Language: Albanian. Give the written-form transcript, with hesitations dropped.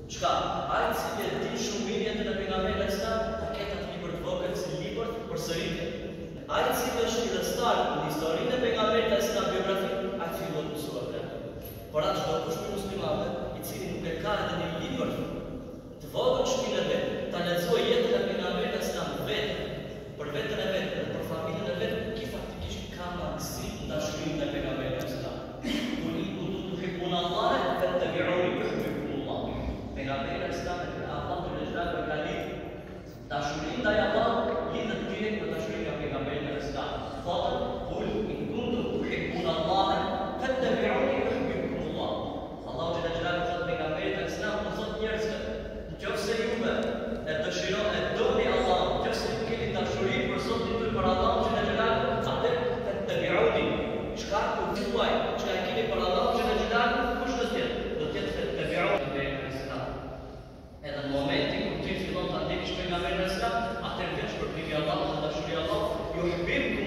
Çka? Ai i cili e din shumë mirë jetën e pejgamberit sa ta ketë atë libër të vogël si libër për sëritje. Ai i cili është hidhëstar në historinë e pejgamberit sa biografi, ai fillon të mësojë. Por atë çdo kush musliman i cili nuk e ka edhe një libër të vogël në shtëpinë e vet, ta lexojë jetën e pejgamberit sa vetë, për veten e vet, për familjen e vet, ki faktikisht ka mangësi dashurinë e pejgamberit sa. Kuni kuntu tuhibbuna Allah fattabi'uni yuhibbukumullah. Pejgamberi sa Allah të lejojë ka lidh dashurinë ndaj Allahut lidhet direkt me dashurinë e pejgamberit sa. Thotë kul in kuntu tuhibbuna Allah fattabi'uni yuhibbukumullah. Allahu te lejojë thotë pejgamberit sa do thotë njerëzve, nëse juve e dëshironi e doni Allah, nëse ju keni dashuri për Zotin tuaj për Allahun që lejojë, atë fattabi'uni. Çka ku thuaj, çka keni për Allahun që lejojë, kush do të jetë? Do të jetë fattabi'uni. Edhe në momentin kur ti fillon ta ndjesh pejgamberin e Islam, atëherë vjen shpërblimi i Allahut dhe dashuria e Allahut, ju hybim